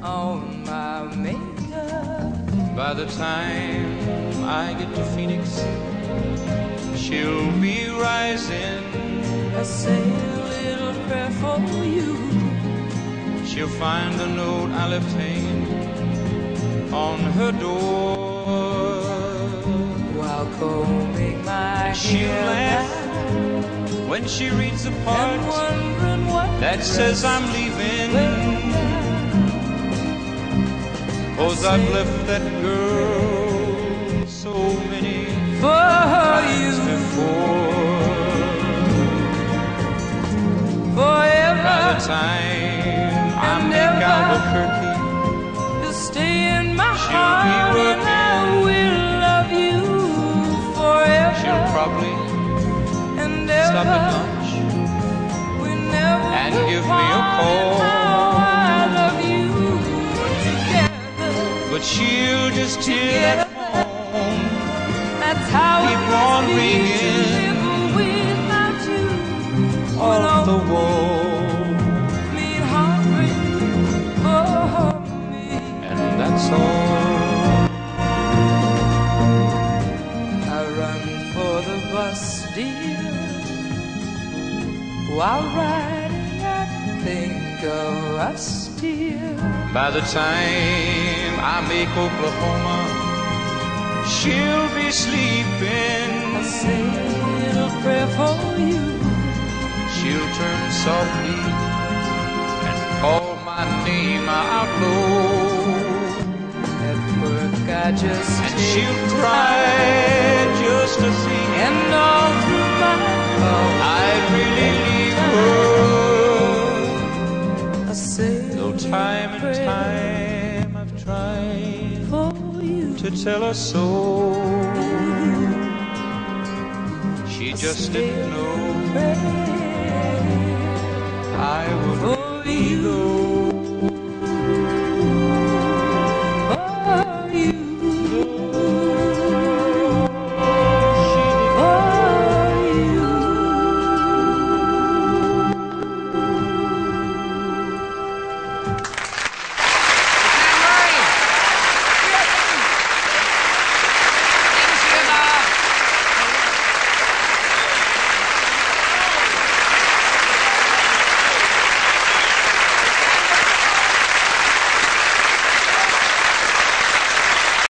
on my makeup. By the time I get to Phoenix, she'll be rising. I say a little prayer for you. She'll find the note I left hanging on her door. While combing my and she'll hair laugh when she reads the part that says I'm leaving. 'Cause I've left that girl so many times before. Forever. By the time I make Albuquerque, you'll stay in my she'll be heart, working. and I will love you forever. She'll probably and stop ever. at lunch We never and give me a call. I love you together. But she'll just hear that phone That's how keep it on must be ringing to live without you. off the wall. Mean heartbreak for me. And that's all. I run for the bus, dear. While riding, I think of us, dear. By the time I make Oklahoma, she'll be sleeping. I say a little prayer for you. She'll turn softly and call my name out low. At work I just And take she'll cry just to see. and all through my thoughts I'd really leave her. I say Though time and time I've tried for you. to tell her so, she just didn't know I would really go.